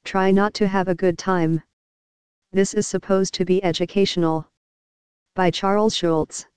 Try not to have a good time. This is supposed to be educational. By Charles Schulz.